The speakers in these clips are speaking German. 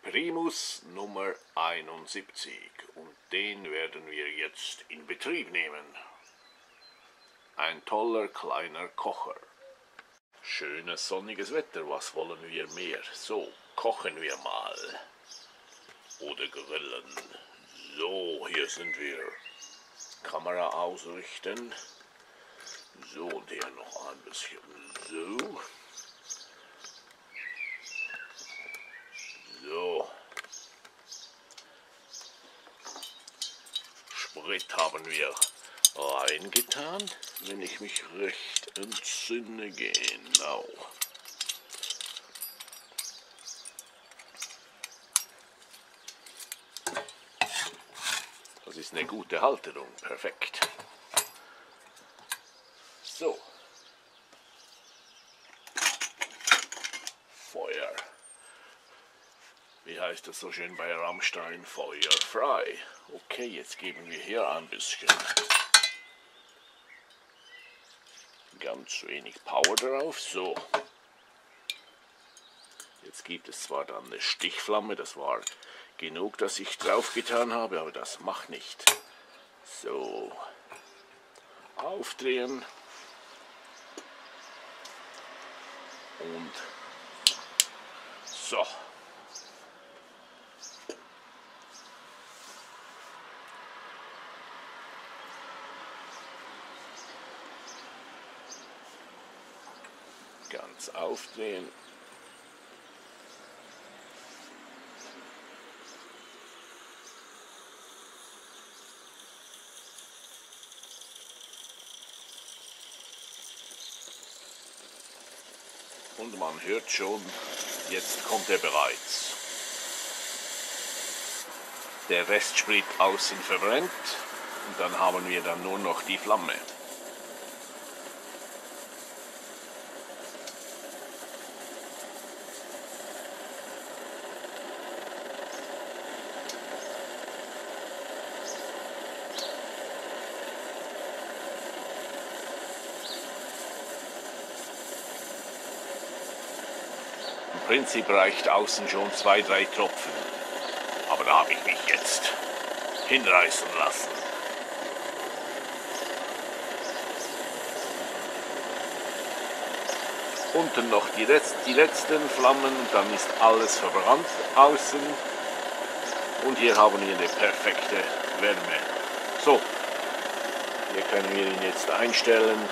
Primus Nummer 71 und den werden wir jetzt in Betrieb nehmen. Ein toller kleiner Kocher. Schönes sonniges Wetter, was wollen wir mehr? So, kochen wir mal. Oder grillen. So, hier sind wir. Kamera ausrichten. So, und hier noch ein bisschen so. So. Sprit haben wir reingetan, wenn ich mich recht entsinne, genau. Das ist eine gute Halterung, perfekt. So. Feuer. Wie heißt das so schön bei Rammstein? Feuer frei. Okay, jetzt geben wir hier ein bisschen ganz wenig Power drauf. So. Jetzt gibt es zwar dann eine Stichflamme, das war genug, dass ich drauf getan habe, aber das macht nicht. So. Aufdrehen. Und so. Ganz aufdrehen. Und man hört schon, jetzt kommt er bereits. Der Restsprit außen verbrennt und dann haben wir dann nur noch die Flamme. Im Prinzip reicht außen schon 2-3 Tropfen, aber da habe ich mich jetzt hinreißen lassen. Unten noch die letzten Flammen, dann ist alles verbrannt außen und hier haben wir eine perfekte Wärme. So, hier können wir ihn jetzt einstellen.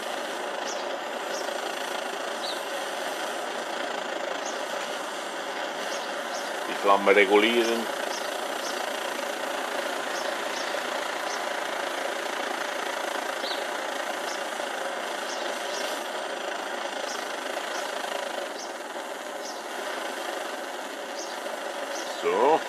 Flamme regulieren. So.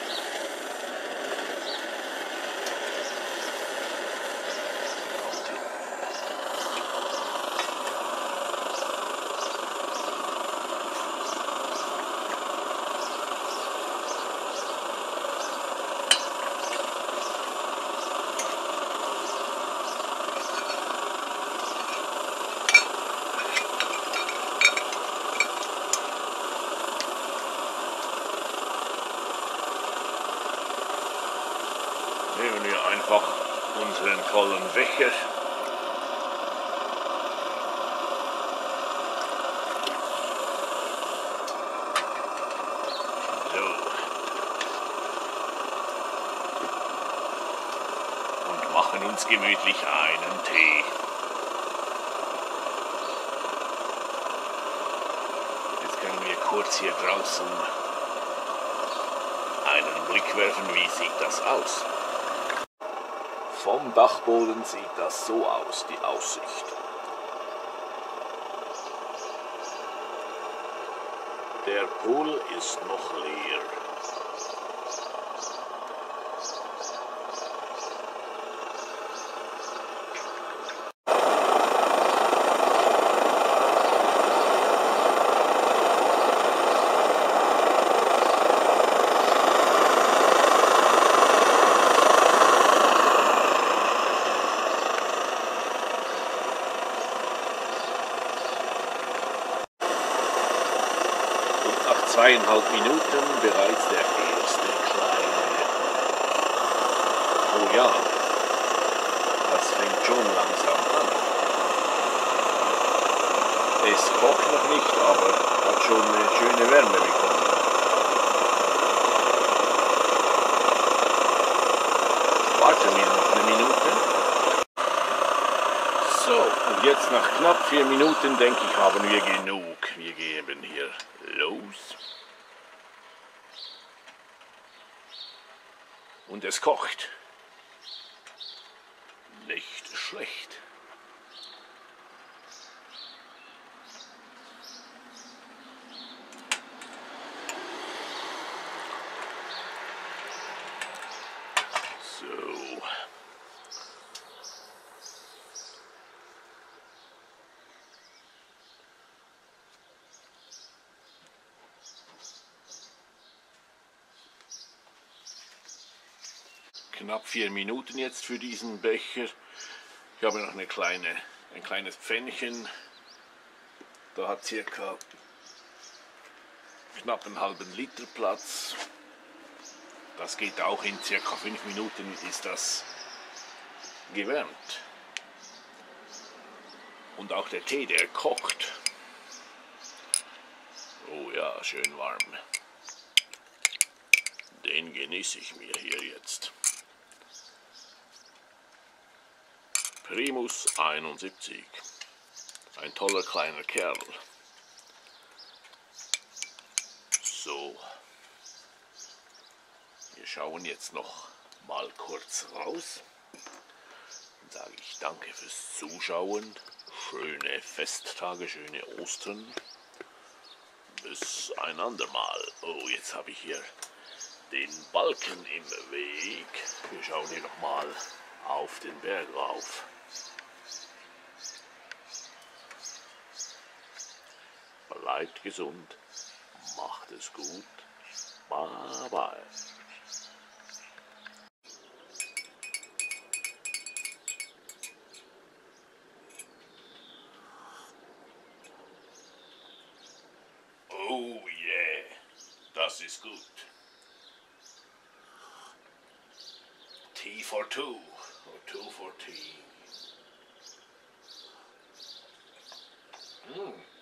Nehmen wir einfach unseren tollen Becher. So. Und machen uns gemütlich einen Tee. Jetzt können wir kurz hier draußen einen Blick werfen, wie sieht das aus? Vom Dachboden sieht das so aus, die Aussicht. Der Pool ist noch leer. 2,5 Minuten bereits der erste kleine. Oh ja, das fängt schon langsam an. Es kocht noch nicht, aber hat schon eine schöne Wärme bekommen. Warten wir noch eine Minute. So, und jetzt nach knapp 4 Minuten, denke ich, haben wir genug. Wir geben hier los. Und es kocht. Nicht schlecht. So. Knapp 4 Minuten jetzt für diesen Becher. Ich habe noch ein kleines Pfännchen. Da hat circa knapp einen halben Liter Platz. Das geht auch in circa 5 Minuten ist das gewärmt. Und auch der Tee, der kocht. Oh ja, schön warm. Den genieße ich mir hier jetzt. Primus 71. Ein toller kleiner Kerl. So. Wir schauen jetzt noch mal kurz raus. Dann sage ich danke fürs Zuschauen. Schöne Festtage, schöne Ostern. Bis ein andermal. Oh, jetzt habe ich hier den Balken im Weg. Wir schauen hier noch mal auf den Berg rauf. Bleibt gesund, macht es gut, bye bye. Oh yeah, das ist gut. Tea for two, or two for tea.